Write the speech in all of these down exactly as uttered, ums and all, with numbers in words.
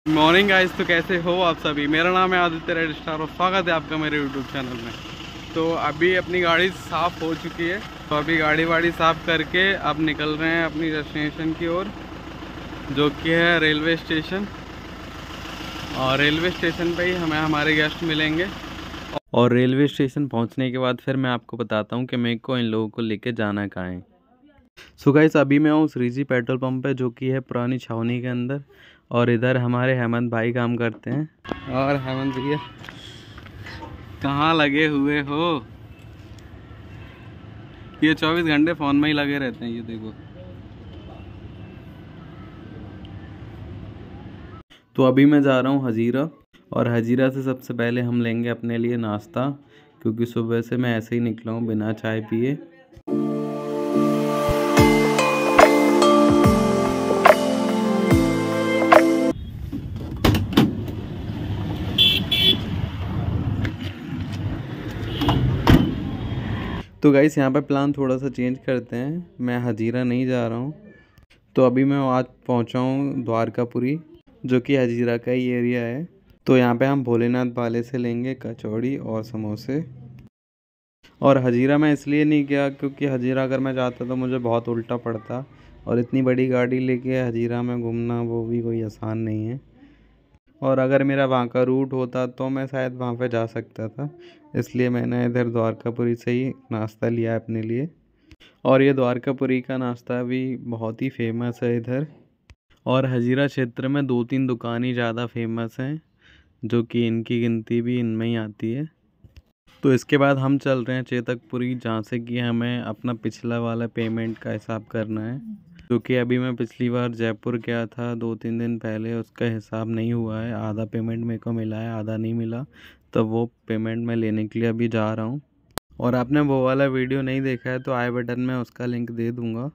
Morning guys, तो कैसे हो आप सभी। मेरा नाम है आदित्य रेड स्टार और स्वागत है आपका मेरे यूट्यूब चैनल में। तो अभी अपनी गाड़ी साफ़ हो चुकी है, तो अभी गाड़ी वाड़ी साफ़ करके अब निकल रहे हैं अपनी डेस्टिनेशन की ओर, जो कि है रेलवे स्टेशन। और रेलवे स्टेशन पे ही हमें हमारे गेस्ट मिलेंगे। और रेलवे स्टेशन पहुंचने के बाद फिर मैं आपको बताता हूं कि मेरे को इन लोगों को लेके जाना कहाँ है। सो गाइस, अभी मैं हूँ श्रीजी पेट्रोल पंप पे, जो कि है पुरानी छावनी के अंदर। और इधर हमारे हेमंत भाई काम करते हैं। और हेमंत भैया कहाँ लगे हुए हो? ये चौबीस घंटे फ़ोन में ही लगे रहते हैं, ये देखो। तो अभी मैं जा रहा हूँ हजीरा, और हजीरा से सबसे पहले हम लेंगे अपने लिए नाश्ता, क्योंकि सुबह से मैं ऐसे ही निकला हूँ बिना चाय पिए। तो गाइस, यहाँ पे प्लान थोड़ा सा चेंज करते हैं। मैं हजीरा नहीं जा रहा हूँ। तो अभी मैं आज पहुँचा हूँ द्वारकापुरी, जो कि हजीरा का ही एरिया है। तो यहाँ पे हम भोलेनाथ वाले से लेंगे कचौड़ी और समोसे। और हजीरा मैं इसलिए नहीं गया क्योंकि हजीरा अगर मैं जाता तो मुझे बहुत उल्टा पड़ता, और इतनी बड़ी गाड़ी लेके हजीरा में घूमना वो भी कोई आसान नहीं है। और अगर मेरा वहाँ का रूट होता तो मैं शायद वहाँ पे जा सकता था, इसलिए मैंने इधर द्वारकापुरी से ही नाश्ता लिया अपने लिए। और ये द्वारकापुरी का नाश्ता भी बहुत ही फेमस है इधर। और हजीरा क्षेत्र में दो तीन दुकानें ज़्यादा फेमस हैं, जो कि इनकी गिनती भी इनमें ही आती है। तो इसके बाद हम चल रहे हैं चेतकपुरी, जहाँ से कि हमें अपना पिछला वाला पेमेंट का हिसाब करना है, क्योंकि अभी मैं पिछली बार जयपुर गया था दो तीन दिन पहले, उसका हिसाब नहीं हुआ है। आधा पेमेंट मेरे को मिला है, आधा नहीं मिला। तो वो पेमेंट मैं लेने के लिए अभी जा रहा हूँ। और आपने वो वाला वीडियो नहीं देखा है तो आई बटन में उसका लिंक दे दूँगा।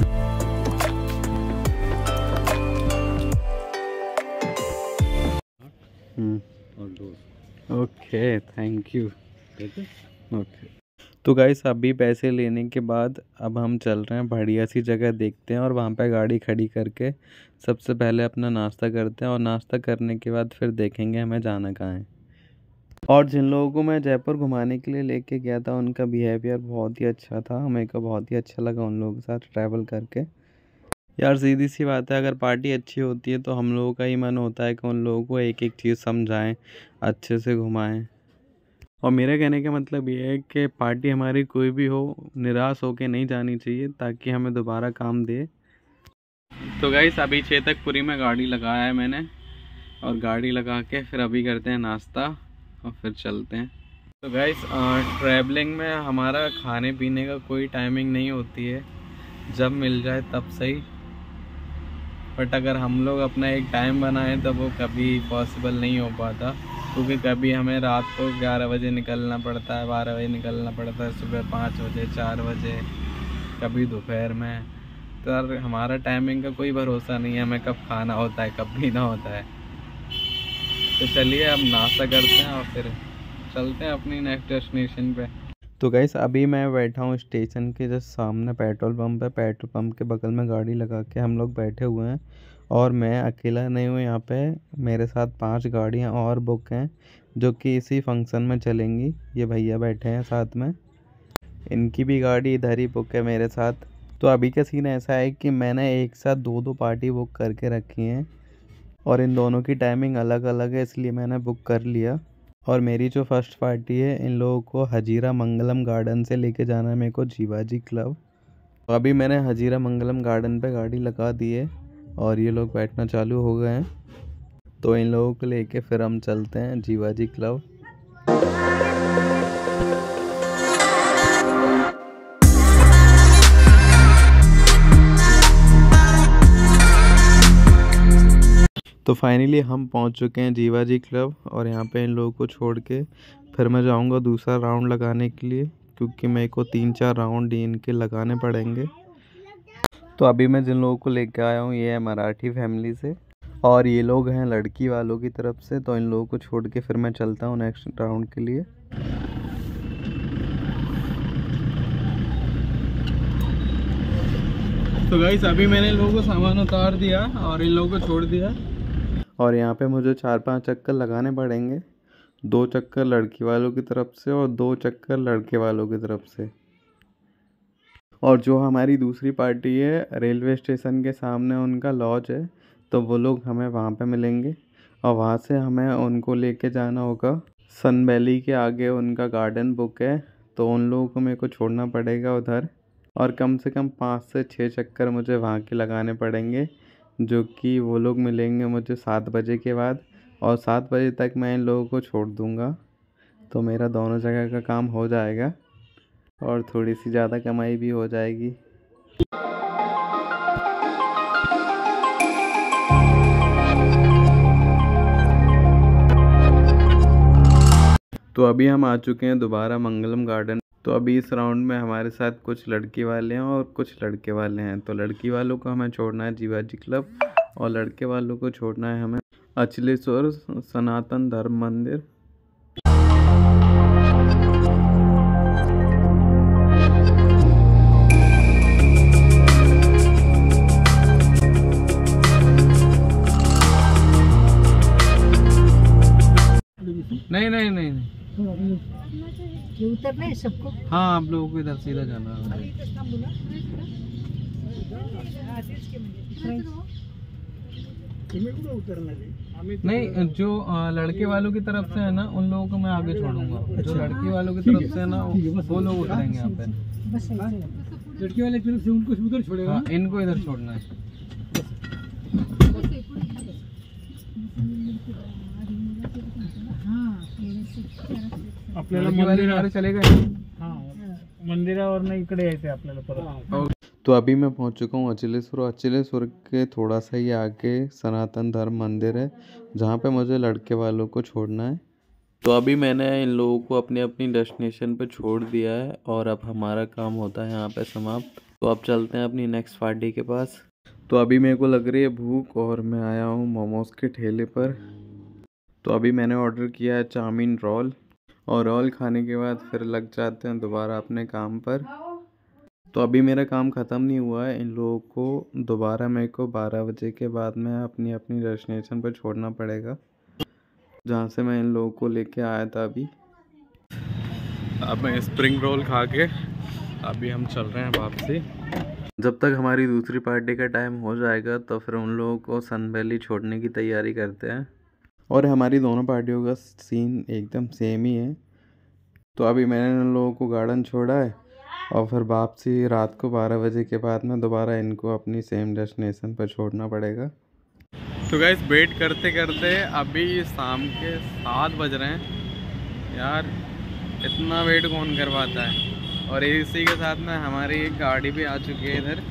Okay, thank you. ओके, तो गाइस, अभी पैसे लेने के बाद अब हम चल रहे हैं बढ़िया सी जगह देखते हैं, और वहाँ पे गाड़ी खड़ी करके सबसे पहले अपना नाश्ता करते हैं। और नाश्ता करने के बाद फिर देखेंगे हमें जाना कहाँ है। और जिन लोगों को मैं जयपुर घुमाने के लिए लेके गया था, उनका बिहेवियर बहुत ही अच्छा था। मेरे को बहुत ही अच्छा लगा उन लोगों के साथ ट्रैवल करके। यार सीधी सी बात है, अगर पार्टी अच्छी होती है तो हम लोगों का ही मन होता है कि उन लोगों को एक एक चीज़ समझाएं, अच्छे से घुमाएं। और मेरे कहने का मतलब ये है कि पार्टी हमारी कोई भी हो, निराश होके नहीं जानी चाहिए, ताकि हमें दोबारा काम दे। तो गाइस, अभी चेतकपुरी में गाड़ी लगाया है मैंने, और गाड़ी लगा के फिर अभी करते हैं नाश्ता और फिर चलते हैं। तो गाइस, ट्रैवलिंग में हमारा खाने पीने का कोई टाइमिंग नहीं होती है, जब मिल जाए तब सही। बट अगर हम लोग अपना एक टाइम बनाएं तो वो कभी पॉसिबल नहीं हो पाता, क्योंकि कभी हमें रात को ग्यारह बजे निकलना पड़ता है, बारह बजे निकलना पड़ता है, सुबह पाँच बजे, चार बजे, कभी दोपहर में। तो यार हमारा टाइमिंग का कोई भरोसा नहीं है, हमें कब खाना होता है कब पीना होता है। तो चलिए अब नाश्ता करते हैं और फिर चलते हैं अपनी नेक्स्ट डेस्टिनेशन पे। तो गाइस, अभी मैं बैठा हूँ स्टेशन के जस्ट सामने पेट्रोल पंप है। पेट्रोल पंप के बगल में गाड़ी लगा के हम लोग बैठे हुए हैं, और मैं अकेला नहीं हूँ यहाँ पे। मेरे साथ पांच गाड़ियाँ और बुक हैं, जो कि इसी फंक्शन में चलेंगी। ये भैया बैठे हैं साथ में, इनकी भी गाड़ी इधर ही बुक है मेरे साथ। तो अभी का सीन ऐसा है कि मैंने एक साथ दो दो पार्टी बुक करके रखी हैं, और इन दोनों की टाइमिंग अलग अलग है, इसलिए मैंने बुक कर लिया। और मेरी जो फर्स्ट पार्टी है, इन लोगों को हजीरा मंगलम गार्डन से लेके जाना है मेरे को जीवाजी क्लब। तो अभी मैंने हजीरा मंगलम गार्डन पे गाड़ी लगा दी है, और ये लोग बैठना चालू हो गए हैं। तो इन लोगों को लेके फिर हम चलते हैं जीवाजी क्लब। तो फाइनली हम पहुंच चुके हैं जीवाजी क्लब, और यहाँ पे इन लोगों को छोड़ के फिर मैं जाऊंगा दूसरा राउंड लगाने के लिए, क्योंकि मेरे को तीन चार राउंड इनके लगाने पड़ेंगे। तो अभी मैं जिन लोगों को लेके आया हूँ, ये है मराठी फैमिली से, और ये लोग हैं लड़की वालों की तरफ से। तो इन लोगों को छोड़ के फिर मैं चलता हूँ नेक्स्ट राउंड के लिए। तो गाइस, अभी मैंने इन लोगों को सामान उतार दिया और इन लोगों को छोड़ दिया, और यहाँ पे मुझे चार पांच चक्कर लगाने पड़ेंगे, दो चक्कर लड़की वालों की तरफ से और दो चक्कर लड़के वालों की तरफ से। और जो हमारी दूसरी पार्टी है, रेलवे स्टेशन के सामने उनका लॉज है, तो वो लोग हमें वहाँ पे मिलेंगे और वहाँ से हमें उनको लेके जाना होगा सन वैली के आगे। उनका गार्डन बुक है, तो उन लोगों को मेरे को छोड़ना पड़ेगा उधर, और कम से कम पाँच से छः चक्कर मुझे वहाँ के लगाने पड़ेंगे, जो कि वो लोग मिलेंगे मुझे सात बजे के बाद, और सात बजे तक मैं इन लोगों को छोड़ दूँगा। तो मेरा दोनों जगह का काम हो जाएगा और थोड़ी सी ज़्यादा कमाई भी हो जाएगी। तो अभी हम आ चुके हैं दोबारा मंगलम गार्डन। तो अभी इस राउंड में हमारे साथ कुछ लड़की वाले हैं और कुछ लड़के वाले हैं। तो लड़की वालों को हमें छोड़ना है जीवाजी क्लब और लड़के वालों को छोड़ना है हमें अचलेश्वर सनातन धर्म मंदिर। नहीं नहीं नहीं नहीं ये उतरना है सबको। हाँ, आप लोगों को इधर सीधा जाना है। नहीं, जो लड़के वालों की तरफ से है ना, उन लोगों को मैं आगे छोड़ूंगा। जो लड़की वालों की तरफ से है ना, वो लोग उतरेंगे यहाँ पे। लड़की वाले की तरफ से उनको उधर छोड़ेगा। हाँ, इनको इधर छोड़ना है। आपल्याला मंदिरावर चले गए। हाँ, मंदिरावर नाही इकडे यायचे आपल्याला परत। तो अभी मैं पहुंच चुका हूँ अचलेश्वर। अचलेश्वर के थोड़ा सा ही आगे सनातन धर्म मंदिर है, जहाँ पे मुझे लड़के वालों को छोड़ना है। तो अभी मैंने इन लोगों को अपनी अपनी डेस्टिनेशन पे छोड़ दिया है और अब हमारा काम होता है यहाँ पे समाप्त। तो अब चलते हैं अपनी नेक्स्ट पार्टी के पास। तो अभी मेरे को लग रही है भूख और मैं आया हूँ मोमोज के ठेले पर। तो अभी मैंने ऑर्डर किया है चाउमीन रोल, और रोल खाने के बाद फिर लग जाते हैं दोबारा अपने काम पर। तो अभी मेरा काम ख़त्म नहीं हुआ है, इन लोगों को दोबारा मेरे को बारह बजे के बाद में अपनी अपनी डेस्टिनेशन पर छोड़ना पड़ेगा, जहाँ से मैं इन लोगों को लेके आया था। अभी अब मैं स्प्रिंग रोल खा के अभी हम चल रहे हैं वापसी। जब तक हमारी दूसरी पार्टी का टाइम हो जाएगा तो फिर उन लोगों को सन वैली छोड़ने की तैयारी करते हैं। और हमारी दोनों पार्टियों का सीन एकदम सेम ही है। तो अभी मैंने इन लोगों को गार्डन छोड़ा है और फिर वापसी रात को बारह बजे के बाद में दोबारा इनको अपनी सेम डेस्टिनेशन पर छोड़ना पड़ेगा। तो गाइस, वेट करते करते अभी शाम के सात बज रहे हैं। यार, इतना वेट कौन करवाता है। और इसी के साथ में हमारी एक गाड़ी भी आ चुकी है इधर,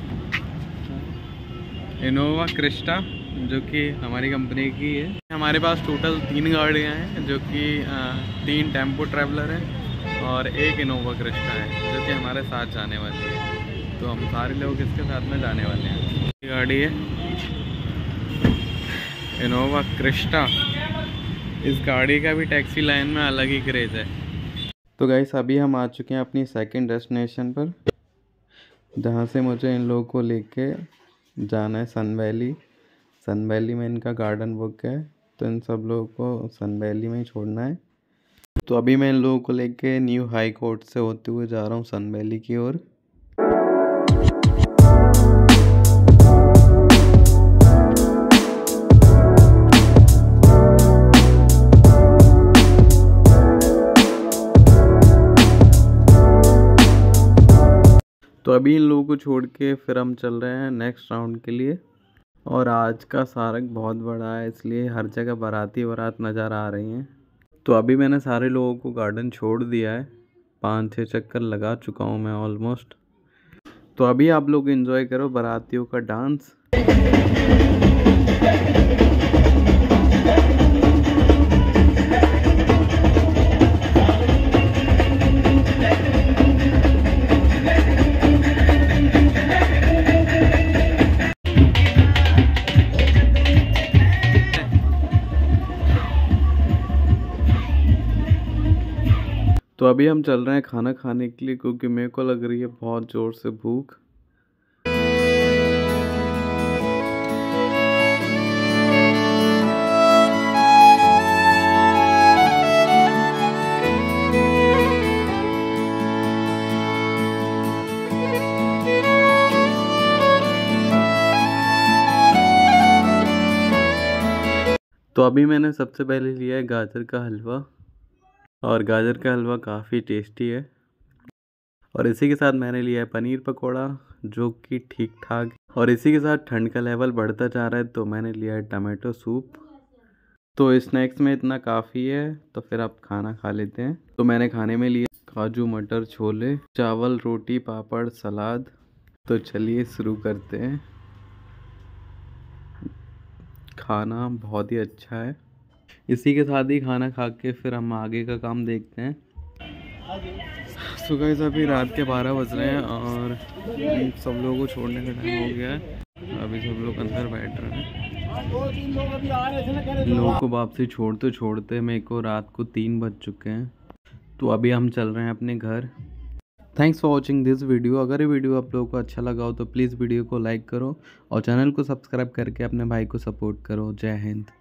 इनोवा क्रिस्टा, जो कि हमारी कंपनी की है। हमारे पास टोटल तीन गाड़ियाँ हैं, जो कि तीन टेम्पो ट्रैवलर हैं और एक इनोवा क्रिस्टा है, जो कि हमारे साथ जाने वाली है। तो हम सारे लोग इसके साथ में जाने वाले हैं। ये गाड़ी है इनोवा क्रिस्टा। इस गाड़ी का भी टैक्सी लाइन में अलग ही क्रेज़ है। तो गाइस, अभी हम आ चुके हैं अपनी सेकंड डेस्टिनेशन पर, जहाँ से मुझे इन लोगों को लेके जाना है सन वैली। सन वैली में इनका गार्डन बुक है, तो इन सब लोगों को सन वैली में ही छोड़ना है। तो अभी मैं इन लोगों को लेके न्यू हाई कोर्ट से होते हुए जा रहा हूँ सन वैली की ओर। तो अभी इन लोगों को छोड़ के फिर हम चल रहे हैं नेक्स्ट राउंड के लिए। और आज का सारक बहुत बड़ा है, इसलिए हर जगह बाराती बारात नज़र आ रही हैं। तो अभी मैंने सारे लोगों को गार्डन छोड़ दिया है, पाँच छः चक्कर लगा चुका हूँ मैं ऑलमोस्ट। तो अभी आप लोग एंजॉय करो बारातियों का डांस। तो अभी हम चल रहे हैं खाना खाने के लिए, क्योंकि मेरे को लग रही है बहुत ज़ोर से भूख। तो अभी मैंने सबसे पहले लिया है गाजर का हलवा, और गाजर का हलवा काफ़ी टेस्टी है। और इसी के साथ मैंने लिया है पनीर पकोड़ा, जो कि ठीक ठाक। और इसी के साथ ठंड का लेवल बढ़ता जा रहा है, तो मैंने लिया है टमाटो सूप। तो स्नैक्स में इतना काफ़ी है, तो फिर आप खाना खा लेते हैं। तो मैंने खाने में लिया काजू मटर छोले, चावल रोटी पापड़ सलाद। तो चलिए शुरू करते हैं। खाना बहुत ही अच्छा है। इसी के साथ ही खाना खा के फिर हम आगे का काम देखते हैं। सो गाइस अभी रात के बारह बज रहे हैं और सब लोगों को छोड़ने का टाइम हो गया है। अभी सब लोग अंदर बैठ रहे हैं। लोगों को वापसी छोड़ते छोड़ते मेरे को रात को तीन बज चुके हैं। तो अभी हम चल रहे हैं अपने घर। Thanks for watching this video. अगर ये वीडियो आप लोगों को अच्छा लगा हो तो प्लीज़ वीडियो को लाइक करो और चैनल को सब्सक्राइब करके अपने भाई को सपोर्ट करो। जय हिंद।